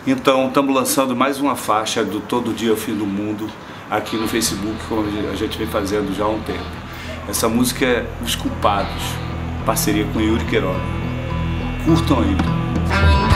Então, estamos lançando mais uma faixa do Todo Dia é o Fim do Mundo aqui no Facebook, como a gente vem fazendo já há um tempo. Essa música é Os Culpados, parceria com Yuri Queiroga. Curtam aí.